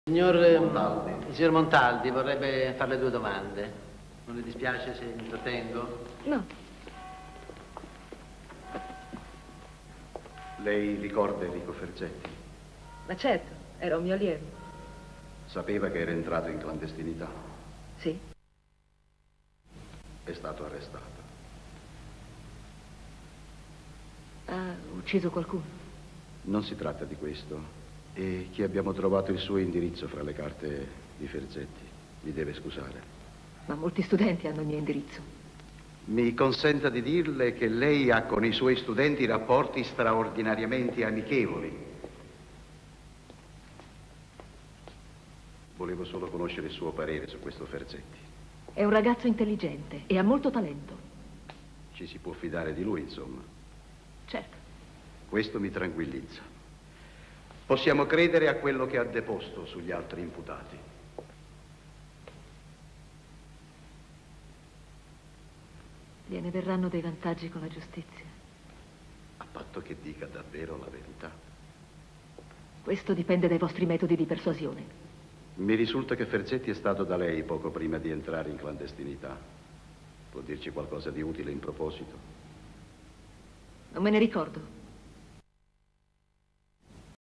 Il signor Montaldi vorrebbe farle due domande. Non le dispiace se mi trattengo? No. Lei ricorda Enrico Ferzetti? Ma certo, era un mio allievo. Sapeva che era entrato in clandestinità? Sì. È stato arrestato. Ha ucciso qualcuno? Non si tratta di questo. E che abbiamo trovato il suo indirizzo fra le carte di Ferzetti. Mi deve scusare. Ma molti studenti hanno il mio indirizzo. Mi consenta di dirle che lei ha con i suoi studenti rapporti straordinariamente amichevoli. Volevo solo conoscere il suo parere su questo Ferzetti. È un ragazzo intelligente e ha molto talento. Ci si può fidare di lui, insomma. Certo. Questo mi tranquillizza. Possiamo credere a quello che ha deposto sugli altri imputati. Gliene verranno dei vantaggi con la giustizia. A patto che dica davvero la verità. Questo dipende dai vostri metodi di persuasione. Mi risulta che Ferzetti è stato da lei poco prima di entrare in clandestinità. Può dirci qualcosa di utile in proposito? Non me ne ricordo.